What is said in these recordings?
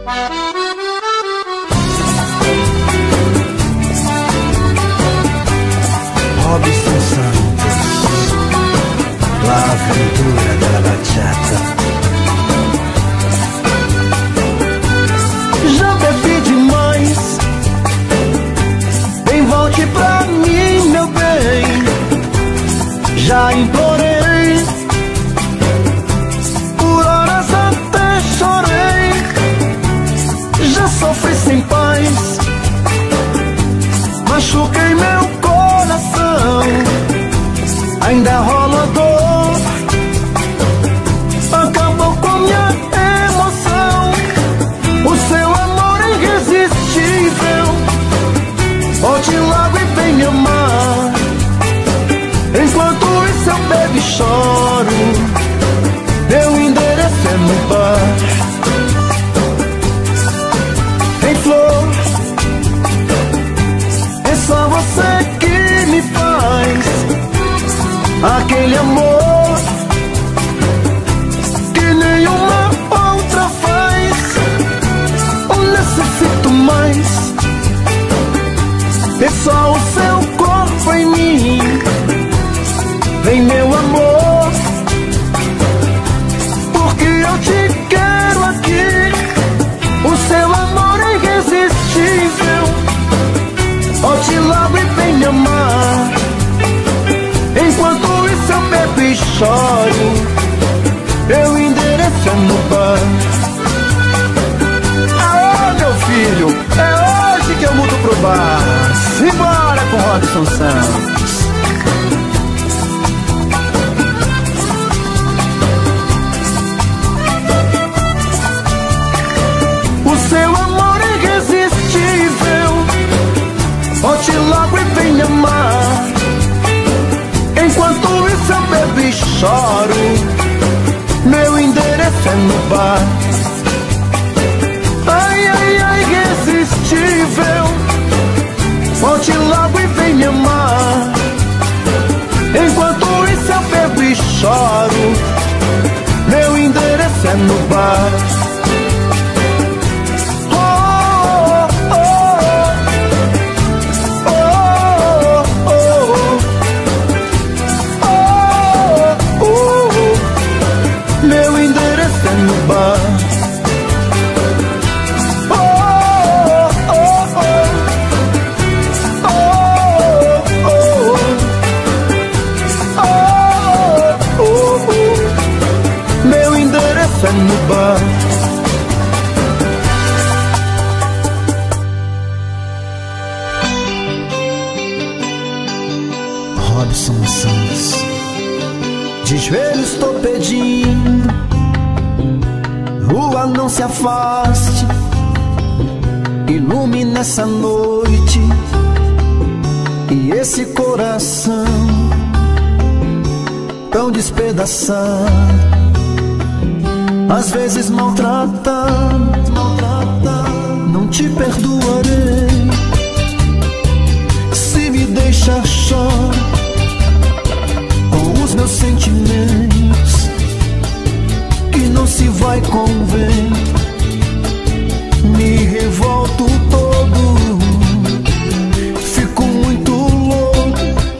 Robson Santos, La Aventura della Bachata. Já bebi demais, bem volte pra mim, meu bem. Já implorei, por horas até chorei. Já sofri sem paz, machuquei meu coração. Ainda rola dor, acabou com minha emoção. O seu amor é irresistível, volte logo e vem me amar. Enquanto isso eu bebo e choro, meu endereço é no bar. Tem flor, é só você que me faz aquele amor que nenhuma outra faz. Eu necessito mais, é só o seu corpo em mim. Vem, meu amor, porque eu te quero aqui. O seu amor é irresistível, volte logo e vem me amar. Enquanto isso eu bebo e choro, meu endereço é no bar. Aô, meu filho, é hoje que eu mudo pro bar. Simbora com Robson Santos. O seu amor é irresistível, volte logo e vem me amar. Enquanto isso eu bebo e choro, meu endereço é no bar. Ai, ai, ai, irresistível, volte logo e vem me amar. Enquanto isso eu bebo e choro, meu endereço é no bar. Meu endereço é no bar. Meu endereço é no bar. Robson Santos. De joelhos estou pedindo, lua não se afaste, ilumine essa noite e esse coração tão despedaçado, às vezes maltratado. Não te perdoarei se me deixar só com os meus sentimentos, que não se vai com o vento. Me revolto todo, fico muito louco,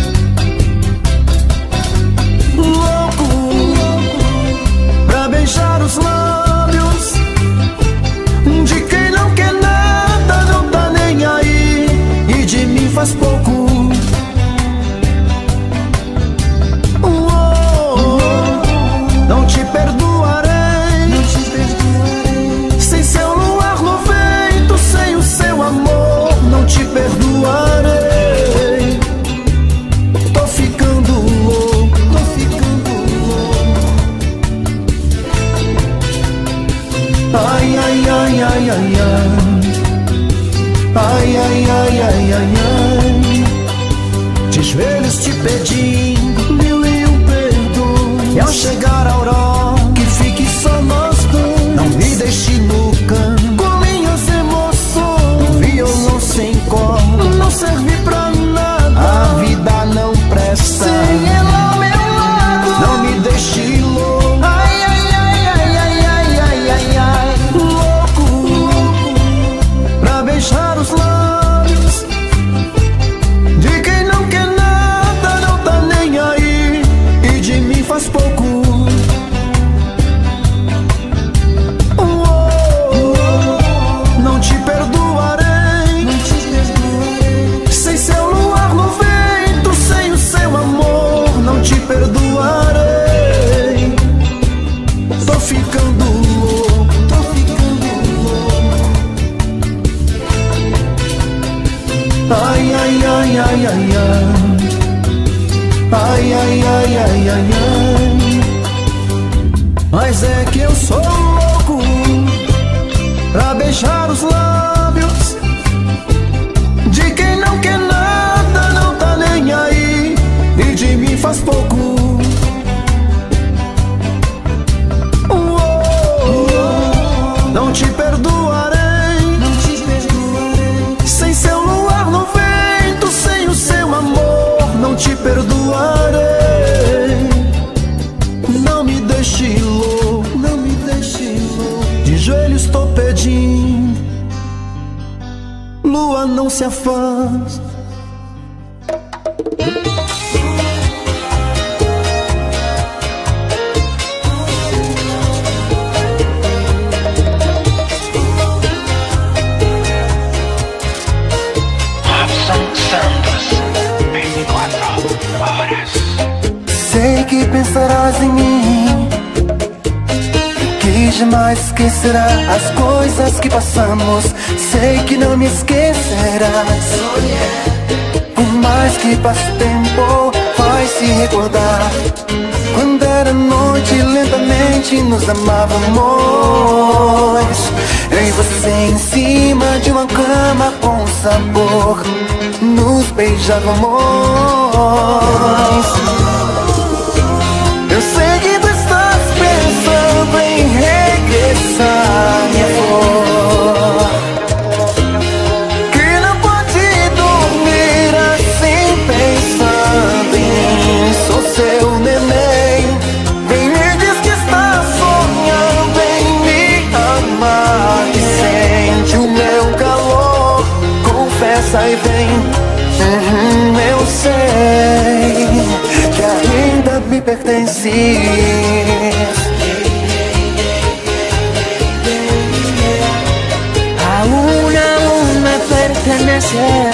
pra beijar os lábios de quem não quer nada, não tá nem aí, e de mim faz pouco. Não te perdoarei sem seu luar no vento, sem o seu amor. Não te perdoarei. Tô ficando louco, tô ficando louco. Ai, ai, ai, ai, ai, ai. Ai, ai, ai, ai, ai, ai. De joelhos te pedindo mil e um perdão. E ao chegar a aurora, que fique só nós dois. Não me deixe no canto com minhas emoções. Um violão sem corda não serve pra nada. A vida não presta sem ela ao meu lado. Não me deixe louco. Ai, ai, ai, ai, ai, ai, ai, ai, ai. Louco, louco. ai, ai, ai, ai. Ai, ai, ai, ai, ai, ai. Mas é que eu sou louco pra beijar os lábios de quem não quer nada, não tá nem aí, e de mim faz pouco. Não te perdoarei, não te perdoarei. Sem seu luar no vento, sem o seu amor, não te perdoarei. Não me deixe louco, não me deixe louco. De joelhos tô pedindo, lua não se afasta. Sei que pensarás em mim, que jamais esquecerá as coisas que passamos. Sei que não me esquecerás. Por mais que passe tempo, vai se recordar quando era noite, lentamente nos amávamos. Eu e você em cima de uma cama com sabor, nos beijávamos. Eu sei que tu estás pensando em regressar, minha flor, que não pode dormir assim pensando em mim. Sou seu neném, vem me diz que está sonhando em me amar, que sente o meu calor, confessa e vem. Eu sei que ainda me pertences. Aún me perteneces.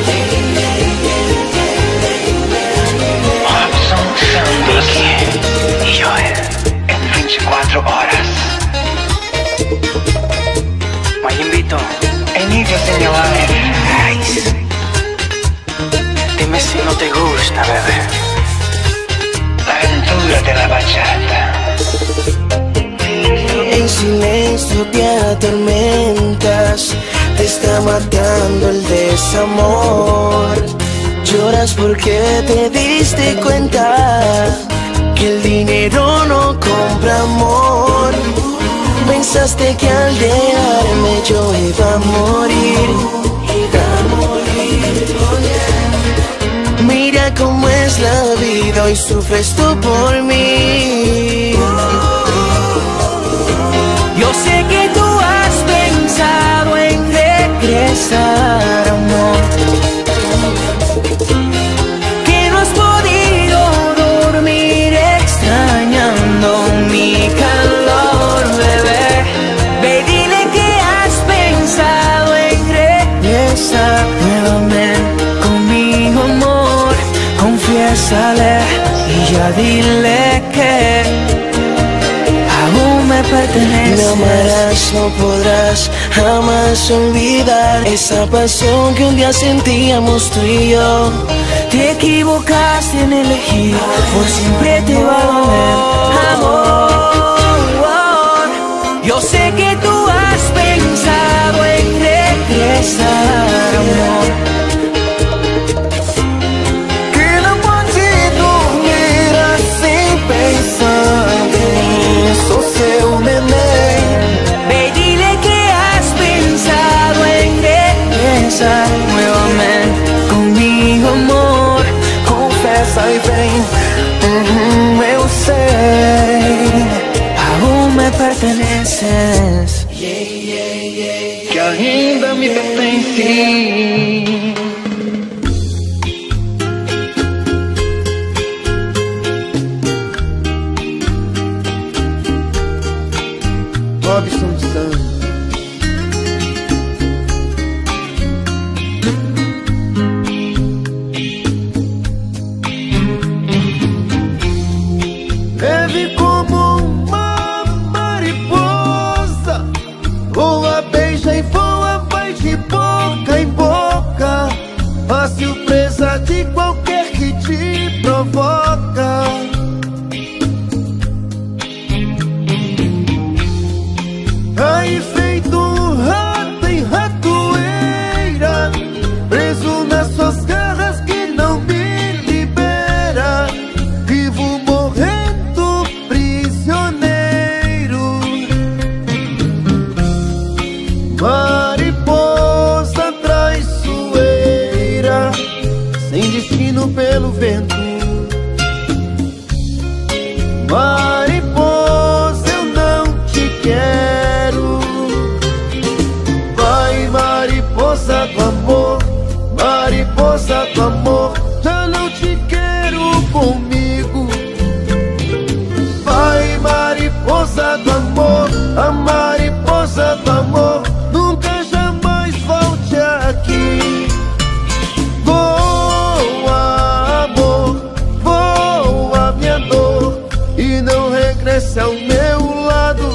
Robson Santos y Joel en 24 horas. Mayimbito, Enigma señor. Dime si no te gusta, bebé. La aventura de la bachata. En silencio te atormentas, te está matando el desamor. Lloras porque te diste cuenta que el dinero no compra amor. Pensaste que al dejarme yo iba a morir. Mira cómo es la vida, hoy sufres tú por mí. Yo sé que tú has pensado en regresar, amor, que no has podido dormir extrañando mi calor, bebé. Ve, dile que has pensado en regresar nuevamente conmigo, amor. Confiésale y ya dile que aún me perteneces. Me amarás, no podrás jamás olvidar esa pasión que un día sentíamos tú y yo. Te equivocaste en elegir, por siempre te va a doler, amor. Yo sé que tú has pensado en regresar, amor, pensando em mim, sou seu neném. Ve, dile que has pensado en regresar nuevamente conmigo, amor. Confessa e vem. Eu sei, aún me perteneces. Que ainda me pertence. Robson Santos. Leve como uma mariposa, voa, beija e voa, vai de boca em boca, a surpresa de qualquer que te provoca. Aí feito um rato em ratoeira, preso nas suas garras que não me libera. Vivo morrendo prisioneiro. Mariposa traiçoeira, sem destino pelo vento. Mariposa, eu não te quero. Vai, mariposa do amor, mariposa do amor, já não te quero comigo. Vai, mariposa do amor, a mariposa do amor, nunca jamais volte aqui. Voa, amor, voa, minha dor, e não regresse ao meu lado.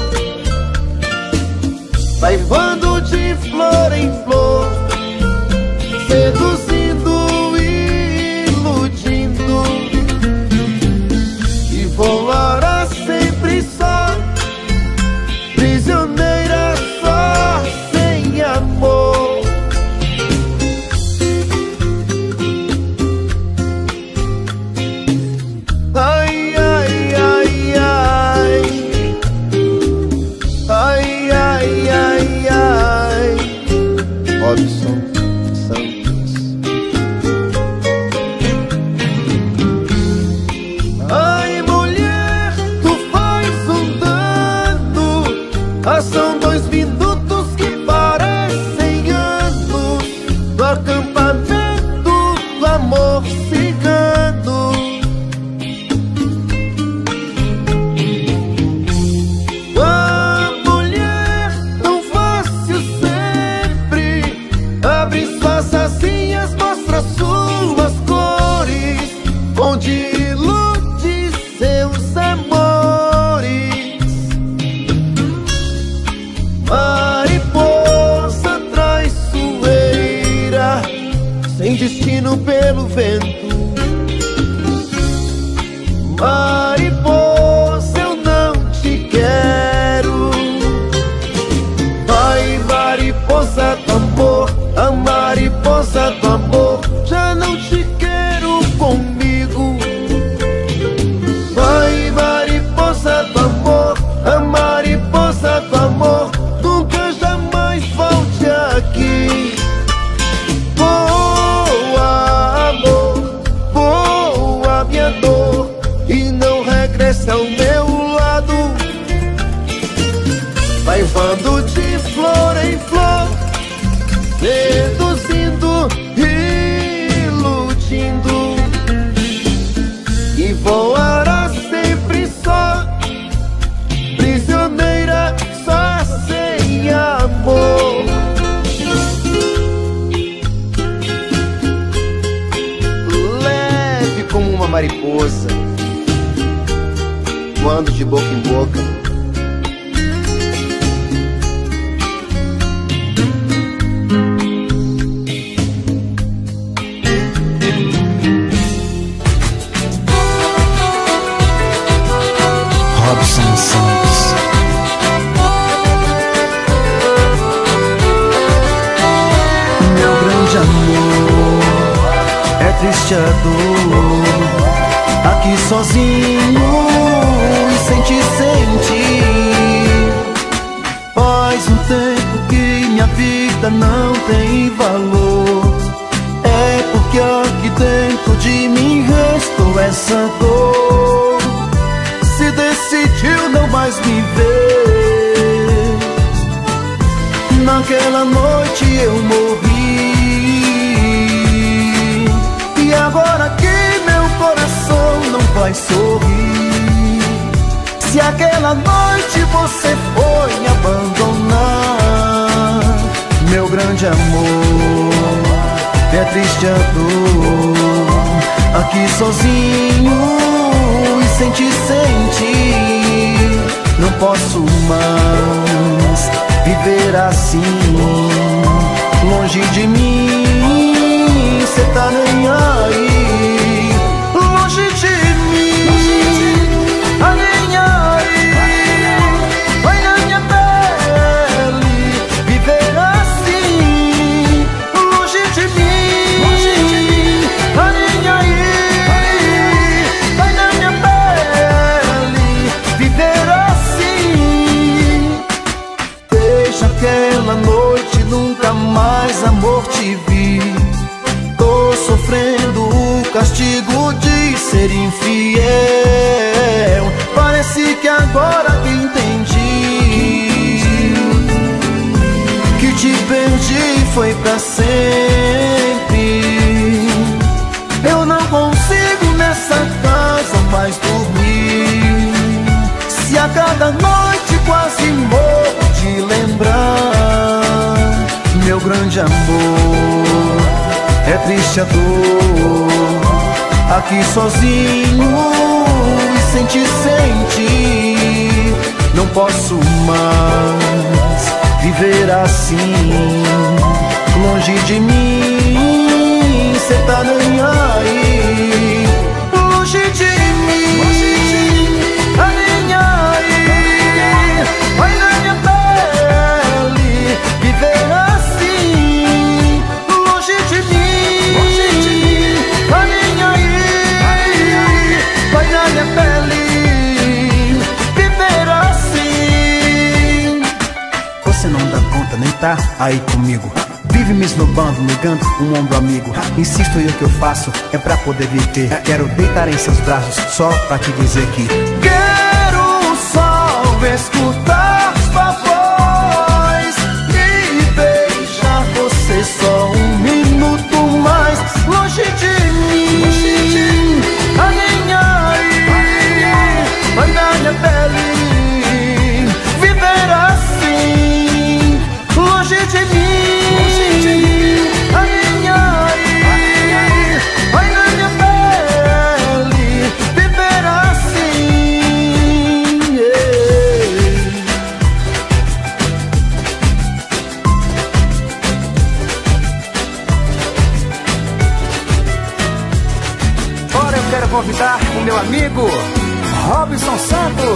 Vai voando de flor em flor, seduzindo e iludindo, e voará sempre só, prisioneira só, sem amor. Ai, ai, ai, ai, ai, ai, ai, ai. Robson Santos. Ai, mulher, tu faz um dano. São 2 minutos que parecem anos, do acampamento do amor cigano. A mulher tão fácil sempre, abre suas asinhas, mostra suas cores, onde ilude seus amores. Mariposa traiçoeira, sem destino pelo vento. Mariposa, eu não te quero. Vai, mariposa do amor, a mariposa do amor, já não te quero comigo. Vai, mariposa do amor, a mariposa do amor, nunca jamais volte aqui. Voa, amor, voa, minha dor, e não regresse ao meu lado. Vai voando de flor em flor, seduzindo e iludindo, e voará sempre só, prisioneira só, sem amor. Leve como uma mariposa, voando de boca em boca. Robson Santos. Meu grande amor, é triste a dor, aqui sozinho e sem te sentir. Faz um tempo que minha vida não tem valor, é porque aqui dentro de mim restou essa dor. Se decidiu não mais me ver, naquela noite eu morri. E agora que meu coração não vai sorrir, se aquela noite você foi me abandonar. Meu grande amor, é triste a dor, aqui sozinho e sem te sentir. Não posso mais viver assim, longe de mim, cê tá nem aí. Longe de mim, tá nem aí. Vai na minha pele viver assim. Longe de mim, tá nem aí. Vai na minha pele viver assim. Desde aquela noite nunca mais, amor, te vi. Tô sofrendo o castigo de ser infiel. Parece que agora que entendi que te perdi foi pra sempre. Eu não consigo nessa casa mais dormir. Se a cada noite quase morro de lembrar meu grande amor, é triste a dor, aqui sozinho e sem te sentir. Não posso mais viver assim. Longe de mim, cê tá nem aí. Longe de mim, tá nem aí. Vai na minha pele viver assim. Longe de mim, tá nem aí. Vai na minha pele viver assim. Você não dá conta, nem tá aí comigo. Vive me esnobando, negando um ombro amigo. Insisto, e o que eu faço é pra poder viver. Quero deitar em seus braços só pra te dizer que quero só escutar sua voz e beijar você só um minuto mais. Longe de mim, tá nem aí. Vai na minha pele viver assim. Longe de mim, tá nem aí. Vai na minha pele viver assim, yeah. Agora eu quero convidar o meu amigo Robson Santos.